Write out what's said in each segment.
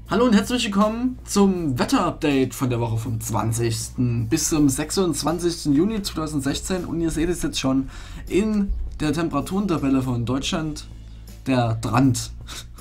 Hallo und herzlich willkommen zum Wetterupdate von der Woche vom 20. bis zum 26. Juni 2016 und ihr seht es jetzt schon in der Temperaturentabelle von Deutschland, der Drand.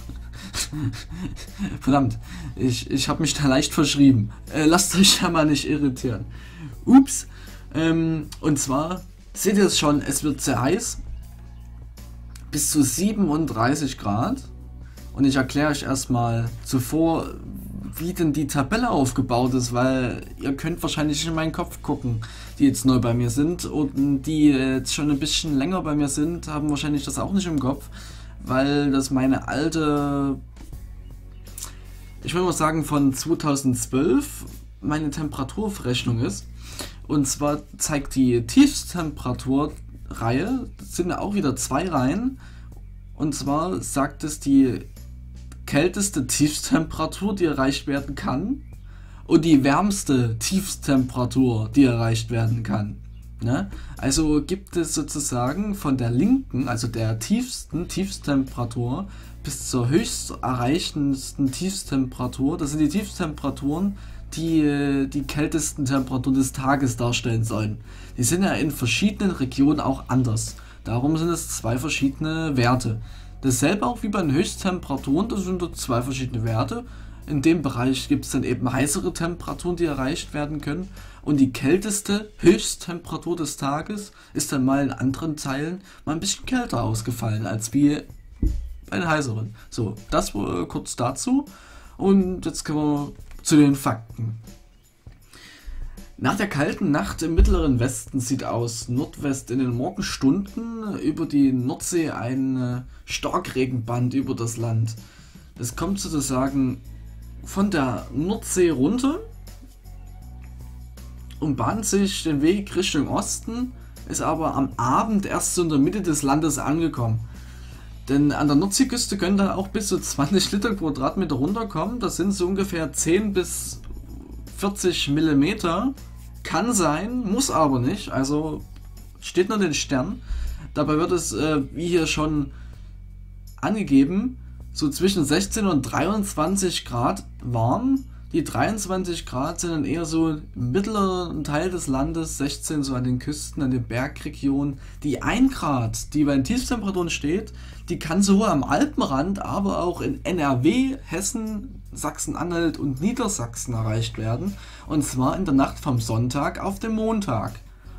Verdammt, ich habe mich da leicht verschrieben. Lasst euch da mal nicht irritieren. Ups. Und zwar seht ihr es schon, es wird sehr heiß, bis zu 37 Grad. Und ich erkläre euch erstmal zuvor, wie denn die Tabelle aufgebaut ist, weil ihr könnt wahrscheinlich in meinen Kopf gucken, die jetzt neu bei mir sind, und die jetzt schon ein bisschen länger bei mir sind, haben wahrscheinlich das auch nicht im Kopf, weil das meine alte, ich würde mal sagen von 2012, meine Temperaturverrechnung ist. Und zwar zeigt die Tiefstemperaturreihe, das sind auch wieder zwei Reihen, und zwar sagt es die kälteste Tiefstemperatur, die erreicht werden kann, und die wärmste Tiefstemperatur, die erreicht werden kann. Ne? Also gibt es sozusagen von der linken, also der tiefsten Tiefsttemperatur, bis zur höchst erreichendsten Tiefsttemperatur. Das sind die Tiefstemperaturen, die die kältesten Temperaturen des Tages darstellen sollen. Die sind ja in verschiedenen Regionen auch anders. Darum sind es zwei verschiedene Werte. Dasselbe auch wie bei den Höchsttemperaturen, das sind zwei verschiedene Werte. In dem Bereich gibt es dann eben heißere Temperaturen, die erreicht werden können. Und die kälteste Höchsttemperatur des Tages ist dann mal in anderen Teilen mal ein bisschen kälter ausgefallen als wie bei den heißeren. So, das kurz dazu. Und jetzt kommen wir zu den Fakten. Nach der kalten Nacht im mittleren Westen sieht aus Nordwest in den Morgenstunden über die Nordsee ein Starkregenband über das Land. Es kommt sozusagen von der Nordsee runter und bahnt sich den Weg Richtung Osten, ist aber am Abend erst so in der Mitte des Landes angekommen. Denn an der Nordseeküste können dann auch bis zu 20 Liter Quadratmeter runterkommen. Das sind so ungefähr 10 bis 40 Millimeter. Kann sein, muss aber nicht. Also steht nur den Stern. Dabei wird es, wie hier schon angegeben, so zwischen 16 und 23 Grad warm. Die 23 Grad sind dann eher so im mittleren Teil des Landes, 16 so an den Küsten, an den Bergregionen. Die 1 Grad, die bei den Tiefstemperaturen steht, die kann sowohl am Alpenrand, aber auch in NRW, Hessen, Sachsen-Anhalt und Niedersachsen erreicht werden. Und zwar in der Nacht vom Sonntag auf den Montag.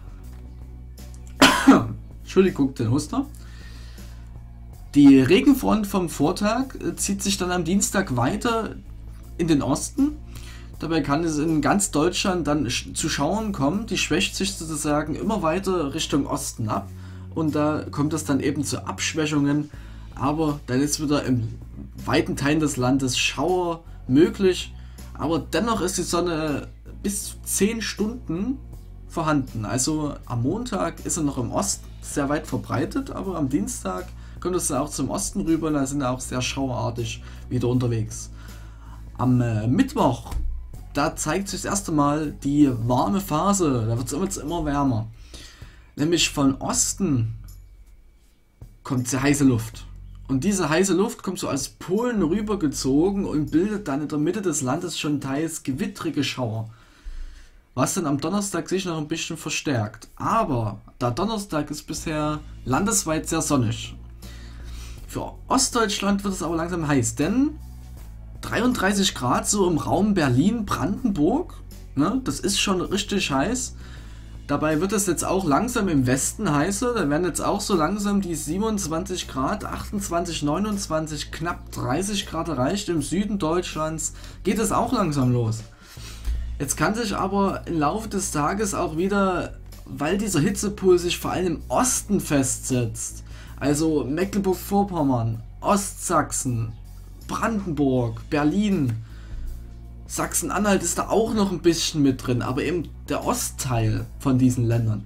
Entschuldigung, den Huster. Die Regenfront vom Vortag zieht sich dann am Dienstag weiter in den Osten. Dabei kann es in ganz Deutschland dann zu Schauern kommen. Die schwächt sich sozusagen immer weiter Richtung Osten ab. Und da kommt es dann eben zu Abschwächungen. Aber dann ist wieder in weiten Teilen des Landes Schauer möglich. Aber dennoch ist die Sonne bis 10 Stunden vorhanden. Also am Montag ist er noch im Osten sehr weit verbreitet. Aber am Dienstag kommt es auch zum Osten rüber. Und da sind wir auch sehr schauerartig wieder unterwegs. Am Mittwoch, da zeigt sich das erste Mal die warme Phase, da wird es immer wärmer. Nämlich von Osten kommt sehr heiße Luft. Und diese heiße Luft kommt so aus Polen rübergezogen und bildet dann in der Mitte des Landes schon teils gewittrige Schauer. Was dann am Donnerstag sich noch ein bisschen verstärkt. Aber der Donnerstag ist bisher landesweit sehr sonnig. Für Ostdeutschland wird es aber langsam heiß, denn 33 Grad so im Raum Berlin-Brandenburg, ne, das ist schon richtig heiß. Dabei wird es jetzt auch langsam im Westen heißer, da werden jetzt auch so langsam die 27 Grad, 28, 29, knapp 30 Grad erreicht. Im Süden Deutschlands geht es auch langsam los. Jetzt kann sich aber im Laufe des Tages auch wieder, weil dieser Hitzepool sich vor allem im Osten festsetzt, also Mecklenburg-Vorpommern, Ostsachsen, Brandenburg, Berlin, Sachsen-Anhalt ist da auch noch ein bisschen mit drin, aber eben der Ostteil von diesen Ländern.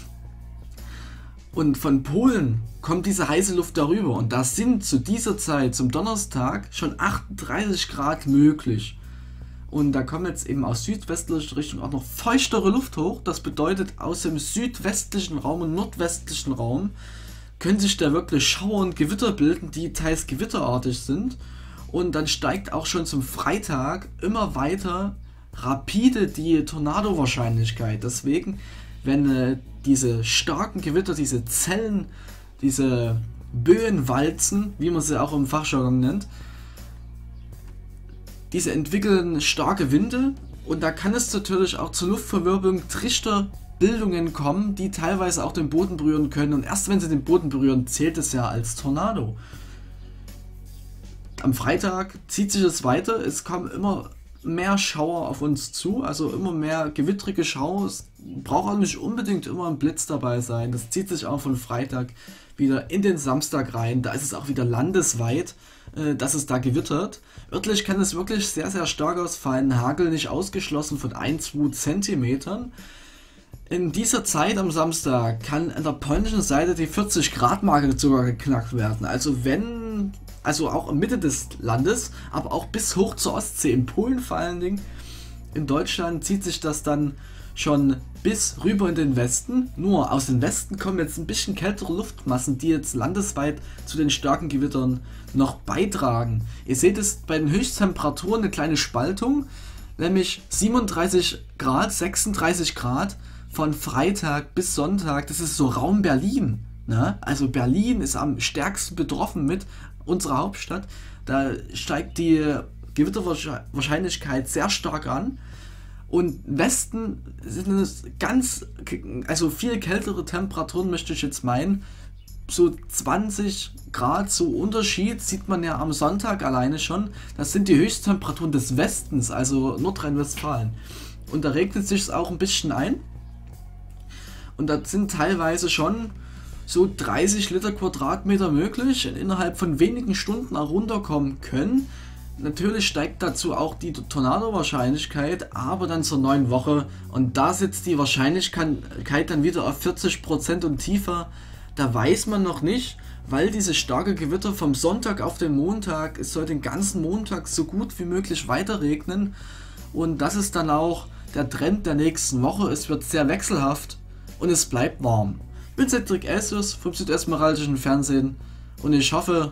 Und von Polen kommt diese heiße Luft darüber und da sind zu dieser Zeit, zum Donnerstag, schon 38 Grad möglich. Und da kommt jetzt eben aus südwestlicher Richtung auch noch feuchtere Luft hoch. Das bedeutet, aus dem südwestlichen Raum und nordwestlichen Raum können sich da wirklich Schauer und Gewitter bilden, die teils gewitterartig sind. und dann steigt auch schon zum Freitag immer weiter rapide die Tornado-Wahrscheinlichkeit. Deswegen, wenn diese starken Gewitter, diese Zellen, diese Böenwalzen, wie man sie auch im Fachjargon nennt, diese entwickeln starke Winde und da kann es natürlich auch zur Luftverwirbelung, Trichterbildungen kommen, die teilweise auch den Boden berühren können, und erst wenn sie den Boden berühren, zählt es ja als Tornado. Am Freitag zieht sich es weiter, es kommen immer mehr Schauer auf uns zu, also immer mehr gewittrige Schauer. Es braucht auch nicht unbedingt immer ein Blitz dabei sein, das zieht sich auch von Freitag wieder in den Samstag rein, da ist es auch wieder landesweit, dass es da gewittert. Örtlich kann es wirklich sehr, sehr stark ausfallen, Hagel nicht ausgeschlossen von 1-2 Zentimetern. In dieser Zeit am Samstag kann an der polnischen Seite die 40-Grad-Marke sogar geknackt werden. Also auch in Mitte des Landes, aber auch bis hoch zur Ostsee, in Polen vor allen Dingen. In Deutschland zieht sich das dann schon bis rüber in den Westen. Nur aus dem Westen kommen jetzt ein bisschen kältere Luftmassen, die jetzt landesweit zu den starken Gewittern noch beitragen. Ihr seht es bei den Höchsttemperaturen eine kleine Spaltung, nämlich 37 Grad, 36 Grad von Freitag bis Sonntag. Das ist so Raum Berlin. Ne? Also Berlin ist am stärksten betroffen mit unserer Hauptstadt. Da steigt die Gewitterwahrscheinlichkeit sehr stark an. Und Westen sind es also viel kältere Temperaturen, möchte ich jetzt meinen. So 20 Grad, so Unterschied sieht man ja am Sonntag alleine schon. Das sind die Höchsttemperaturen des Westens, also Nordrhein-Westfalen. Und da regnet es sich auch ein bisschen ein. Und da sind teilweise schon so 30 Liter Quadratmeter möglich, innerhalb von wenigen Stunden auch runterkommen können. Natürlich steigt dazu auch die Tornado-Wahrscheinlichkeit, aber dann zur neuen Woche, und da sitzt die Wahrscheinlichkeit dann wieder auf 40% und tiefer. Da weiß man noch nicht, weil diese starke Gewitter vom Sonntag auf den Montag, es soll den ganzen Montag so gut wie möglich weiter regnen, und das ist dann auch der Trend der nächsten Woche. Es wird sehr wechselhaft und es bleibt warm. Ich bin Cedric Elsius vom Südesmeraldischen Fernsehen und ich hoffe,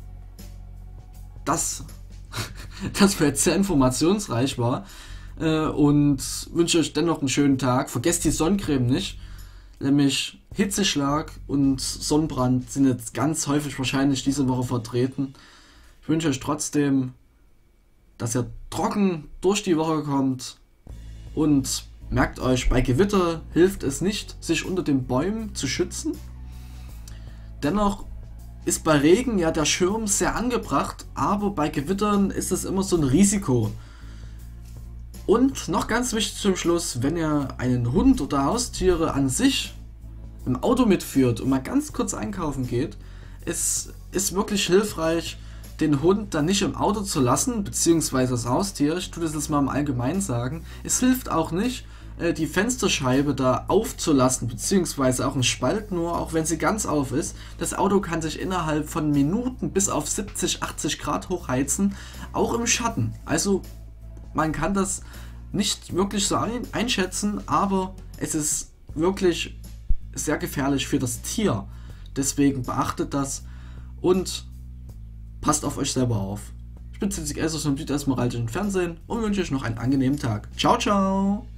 dass das jetzt sehr informationsreich war, und wünsche euch dennoch einen schönen Tag. Vergesst die Sonnencreme nicht, nämlich Hitzeschlag und Sonnenbrand sind jetzt ganz häufig wahrscheinlich diese Woche vertreten. Ich wünsche euch trotzdem, dass ihr trocken durch die Woche kommt, und merkt euch, bei Gewitter hilft es nicht, sich unter den Bäumen zu schützen. Dennoch ist bei Regen ja der Schirm sehr angebracht, aber bei Gewittern ist es immer so ein Risiko. Und noch ganz wichtig zum Schluss, wenn ihr einen Hund oder Haustiere an sich im Auto mitführt und mal ganz kurz einkaufen geht, ist wirklich hilfreich, den Hund dann nicht im Auto zu lassen, beziehungsweise das Haustier. Ich tue das jetzt mal im Allgemeinen sagen. Es hilft auch nicht, die Fensterscheibe da aufzulassen, beziehungsweise auch einen Spalt nur, auch wenn sie ganz auf ist. Das Auto kann sich innerhalb von Minuten bis auf 70, 80 Grad hochheizen, auch im Schatten. Also man kann das nicht wirklich so einschätzen, aber es ist wirklich sehr gefährlich für das Tier. Deswegen beachtet das und passt auf euch selber auf. Ich bin Cedric Elsius vom Südesmeraldischen Fernsehen und wünsche euch noch einen angenehmen Tag. Ciao, ciao!